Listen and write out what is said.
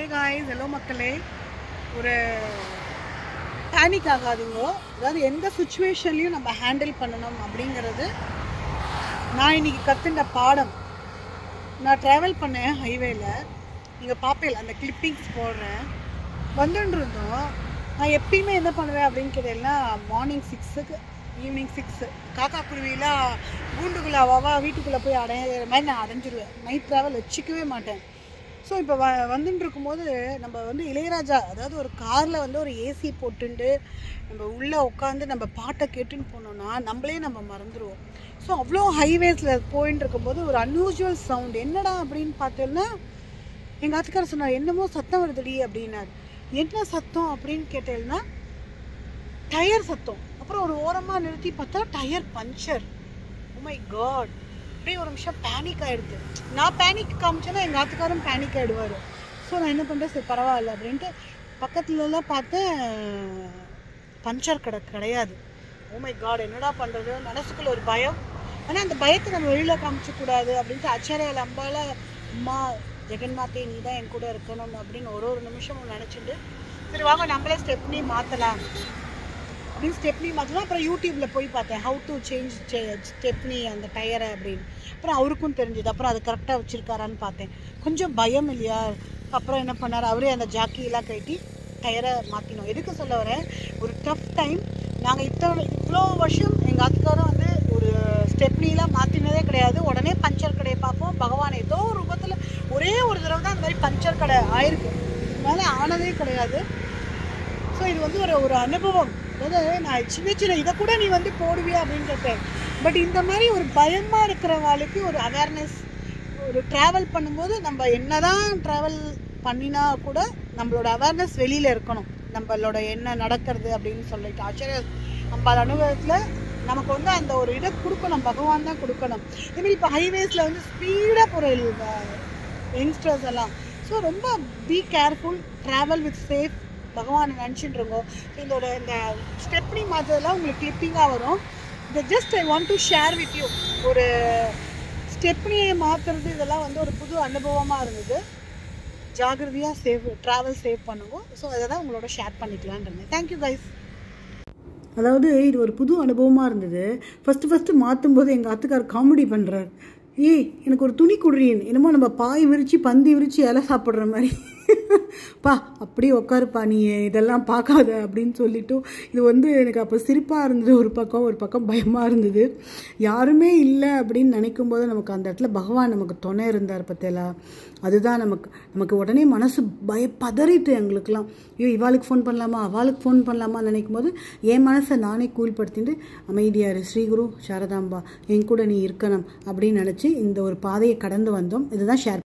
Hey guys, hello மக்களே. ஒரு panic ஆகாதீங்க. அதாவது எந்த சிச்சுவேஷன்லயும் நம்ம ஹேண்டில் பண்ணணும் அப்படிங்கிறது நான் இன்னைக்கு கத்துண்ட பாடம். நான் டிராவல் பண்ணேன் ஹைவேல. நீங்க பாப்பீங்க அந்த கிளிப்பிங்ஸ் போடுறேன். வந்துட்டு இருந்தோம். நான் எப்பயுமே என்ன பண்ணுவேன் அப்படின்னு கேட்டேன்னா மார்னிங் 6க்கு ஈவினிங் 6 காக்கா குருவிலாம் கூண்டுக்குள்ளே அவாவா வீட்டுக்குள்ளே போய் அடையிற மாதிரி நான் அடைஞ்சிருவேன். நைட் ட்ராவல் வச்சுக்கவே மாட்டேன். ஸோ இப்போ வந்துட்டு இருக்கும்போது நம்ம இளையராஜா அதாவது ஒரு காரில் ஒரு ஏசி போட்டுட்டு நம்ம உள்ளே உட்காந்து நம்ம பாட்டை கேட்டுன்னு போனோம்னா நம்மளே நம்ம மறந்துடுவோம். ஸோ அவ்வளோ ஹைவேஸில் போயின்னு இருக்கும்போது ஒரு அன்யூஷுவல் சவுண்ட் என்னடா அப்படின்னு பார்த்தோன்னா எங்கள் ஆத்துக்காரர் சொன்னார், என்னமோ சத்தம் வருதுடி அப்படின்னாரு. என்ன சத்தம் அப்படின்னு கேட்டேன்னா டயர் சத்தம். அப்புறம் ஒரு ஓரமாக நிறுத்தி பார்த்தா tyre puncture. Oh my God, அப்படியே ஒரு நிமிஷம் பேனிக் ஆகிடுது. நான் பேனிக் காமிச்சேன்னா எங்கள் ஆத்துக்காரும் பேனிக் ஆகிடுவார். ஸோ நான் என்ன பண்ணுறேன், சரி பரவாயில்ல அப்படின்ட்டு பக்கத்துலலாம் பார்த்தேன் பஞ்சர் கிடையாது. ஓ மை காட், என்னடா பண்ணுறது, மனசுக்குள்ள ஒரு பயம். ஆனால் அந்த பயத்தை நம்ம வெளியில் காமிச்சக்கூடாது அப்படின்ட்டு ஆச்சாரியால் அம்பால அம்மா ஜெகன்மாத்தே நீ தான் என் கூட இருக்கணும் அப்படின்னு ஒரு நிமிஷமும் நினச்சிட்டு சரி வாங்க நம்மளே ஸ்டெப்னி மாற்றலாம் அப்படின்னு ஸ்டெப்னி மாற்றலாம். அப்புறம் யூடியூப்பில் போய் பார்த்தேன் ஹவு டு சேஞ்ச் ஸ்டெப்னி அந்த டயரை அப்படின்னு. அப்புறம் அவருக்கும் தெரிஞ்சுது. அப்புறம் அது கரெக்டாக வச்சுருக்காரான்னு பார்த்தேன். கொஞ்சம் பயம் இல்லையா. அப்புறம் என்ன பண்ணார், அவரே அந்த ஜாக்கியெல்லாம் கட்டி டயரை மாற்றினோம். எதுக்கு சொல்ல வரேன், ஒரு டஃப் டைம். நாங்கள் இவ்வளோ வருஷம் எங்கள் ஆத்துக்காரும் ஒரு ஸ்டெப்னிலாம் மாற்றினதே கிடையாது. உடனே பஞ்சர் கடையை பார்ப்போம். பகவான் ஏதோ ஒரு ரூபத்தில் ஒரே ஒரு தடவை தான் அந்த மாதிரி பஞ்சர் கடை ஆயிருக்கு. இதுக்கு மேலே ஆனதே கிடையாது. ஸோ இது ஒரு அனுபவம். அதாவது நான் சின்ன இதை கூட நீ போடுவியா அப்படின்னு கேட்டேன். பட் இந்த மாதிரி ஒரு பயமாக இருக்கிறவங்களுக்கு ஒரு அவேர்னஸ், ஒரு ட்ராவல் பண்ணும்போது நம்ம என்னதான் ட்ராவல் பண்ணினா கூட நம்மளோட அவேர்னஸ் வெளியில் இருக்கணும். நம்மளோட என்ன நடக்கிறது அப்படின்னு சொல்லிட்டு ஆச்சரிய நம்ம அனுபவத்தில் நமக்கு அந்த ஒரு இதை கொடுக்கணும். பகவான் தான் கொடுக்கணும். இதுமாதிரி இப்போ ஹைவேஸில் ஸ்பீடாக போகிற யங்ஸ்டர்ஸ் எல்லாம். ஸோ ரொம்ப be careful, travel with safe, பகவானை நினச்சிட்டு இருக்கோம். இந்த ஸ்டெப்னி மாற்றதெல்லாம் உங்களுக்கு கிளிப்பிங்காக வரும். இந்த just I want to share with you. ஒரு ஸ்டெப்னியை மாற்றுறது இதெல்லாம் ஒரு புது அனுபவமாக இருந்தது. ஜாகிரதையாக ட்ராவல் சேவ் பண்ணுவோம். ஸோ அதை தான் உங்களோட ஷேர் பண்ணிக்கலான்னு இருந்தேன். Thank you guys. அதாவது இது ஒரு புது அனுபவமாக இருந்தது. ஃபஸ்ட்டு மாற்றும் போது எங்கள் ஆத்துக்கார் காமெடி பண்ணுறார். எனக்கு ஒரு துணி குடுறீன், என்னமோ நம்ம பாய் விரித்து பந்தி விரித்து இலை சாப்பிட்ற மாதிரி பா அப்படியே உட்காருப்பா நீ இதெல்லாம் பார்க்காத அப்படின்னு சொல்லிட்டு இது எனக்கு அப்போ சிரிப்பாக இருந்தது. ஒரு பக்கம் பயமாக இருந்தது. யாருமே இல்லை அப்படின்னு நினைக்கும் போது நமக்கு அந்த இடத்துல பகவான் நமக்கு துணை இருந்தார் பத்தியலா. அதுதான் நமக்கு உடனே மனசு பதறிட்டு எங்களுக்கெல்லாம். இவாளுக்கு ஃபோன் பண்ணலாமா அவளுக்கு ஃபோன் பண்ணலாமா நினைக்கும் போது என் மனசை நானே கூல்படுத்திட்டு அமைதியாரு ஸ்ரீகுரு சாரதாம்பா என் கூட நீ இருக்கணும் அப்படின்னு நினச்சி இந்த ஒரு பாதையை கடந்து வந்தோம். இதுதான் ஷேர்